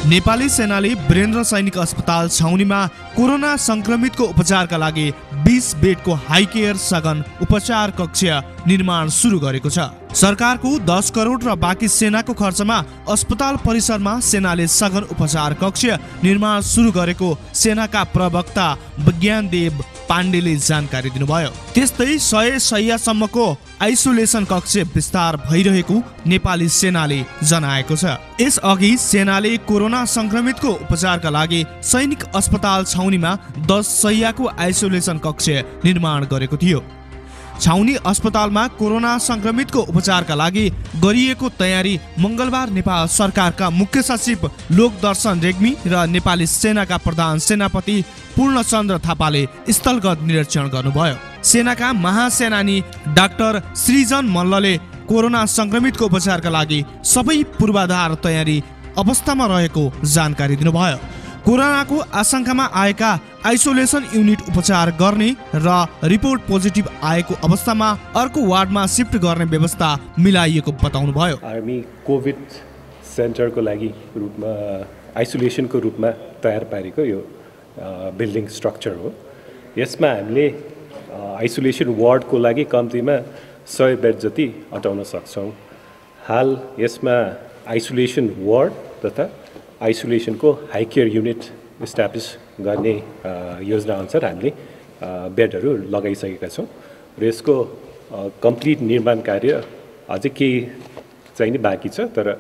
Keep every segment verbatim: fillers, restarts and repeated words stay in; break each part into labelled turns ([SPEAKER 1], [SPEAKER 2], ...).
[SPEAKER 1] नेपाली सेनाले वीरेन्द्र सैनिक अस्पताल छाउनीमा कोरोना संक्रमितको उपचारका लागि बीस बेडको हाई केयर सघन उपचार कक्ष निर्माण सुरु गरेको छ। सरकारको दस करोड र बाँकी सेनाको खर्चमा अस्पताल परिसरमा सेनाले सघन उपचार कक्ष निर्माण सुरु गरेको सेनाका प्रवक्ता विज्ञानदेव पाण्डेले जानकारी दिनुभयो। त्यस्तै सय शय्यासम्मको आइसोलेसन कक्ष विस्तार भइरहेको नेपाली सेनाले जनाएको छ। यसअघि सेनाले कोरोना संक्रमितको उपचारका लागि सैनिक अस्पताल छाउनीमा दस शय्याको आइसोलेसन कक्ष निर्माण गरेको थियो। छाउनी अस्पतालमा कोरोना संक्रमितको उपचारका लागि गरिएको तयारी मंगलबार नेपाल सरकारका मुख्य सचिव लोकदर्शन रेग्मी र नेपाली सेनाका प्रधान सेनापति पूर्णचन्द्र थापाले स्थलगत निरीक्षण गर्नुभयो। सेनाका महासेनानी डाक्टर सृजन मल्लले कोरोना संक्रमितको उपचारका लागि सबै पूर्वाधार तयारी अवस्थामा रहेको जानकारी दिनुभयो। कोरोनाको आशंकामा आएका आइसोलेसन युनिट उपचार गर्ने र रिपोर्ट पोजिटिभ आएको अवस्थामा अर्को वार्डमा शिफ्ट गर्ने व्यवस्था मिलाइएको बताउनु भयो।
[SPEAKER 2] आर्मी कोभिड सेन्टरको लागि रूपमा आइसोलेसनको रूपमा तयार पारेको यो बिल्डिङ स्ट्रक्चर हो। यसमा हामीले आइसोलेसन वार्डको लागि कम्तीमा सय बेड जति अटाउन सक्छौँ। हाल यसमा आइसोलेसन वार्ड तथा आइसोलेसनको हाई केयर युनिट इस्टाब्लिस गर्ने योजना अनुसार हामीले बेडहरू लगाइसकेका छौँ र यसको कम्प्लिट निर्माण कार्य अझै केही चाहिँ नि बाँकी छ, तर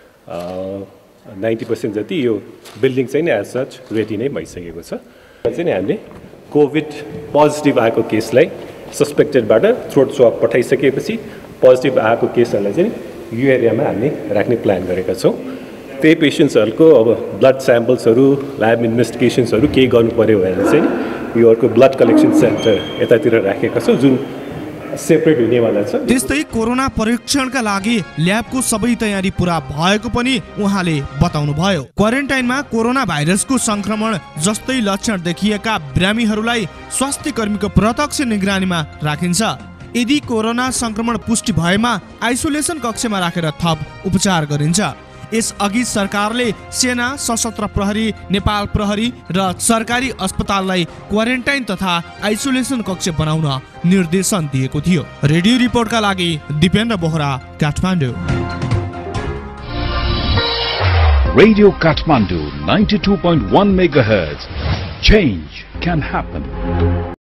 [SPEAKER 2] नाइन्टी पर्सेन्ट जति यो बिल्डिङ चाहिँ नि एज सच रेडी नै भइसकेको छ। चाहिँ नि हामीले कोभिड पोजिटिभ आएको केसलाई सस्पेक्टेडबाट थ्रोट स्वाब पठाइसकेपछि पोजिटिभ आएको केसहरूलाई चाहिँ यो एरियामा हामीले राख्ने प्लान गरेका छौँ। त्यही पेसेन्ट्सहरूको अब ब्लड स्याम्पल्सहरू ल्याब इन्भेस्टिगेसन्सहरू केही गर्नु पर्यो भने चाहिँ यो अर्को ब्लड कलेक्सन सेन्टर यतातिर राखेका छौँ जुन सेपरेट हुनेवाला छ।
[SPEAKER 1] त्यस्तै कोरोना परीक्षणका लागि ल्याबको सबै तयारी पूरा भएको पनि उहाँले बताउनु भयो। क्वारेन्टाइनमा कोरोना भाइरसको संक्रमण जस्तै लक्षण देखिएका बिरामीहरूलाई स्वास्थ्य कर्मीको प्रत्यक्ष निगरानीमा राखिन्छ। यदि कोरोना संक्रमण पुष्टि भएमा आइसोलेसन कक्षमा राखेर थप उपचार गरिन्छ। यसअघि सरकारले सेना, सशस्त्र प्रहरी, नेपाल प्रहरी र सरकारी अस्पताललाई क्वारेन्टाइन तथा आइसोलेसन कक्ष बनाउन निर्देशन दिएको थियो। रेडियो रिपोर्टका लागि Dipendra Bohra, Kathmandu.
[SPEAKER 3] Radio Kathmandu ninety-two point one megahertz. Change can happen.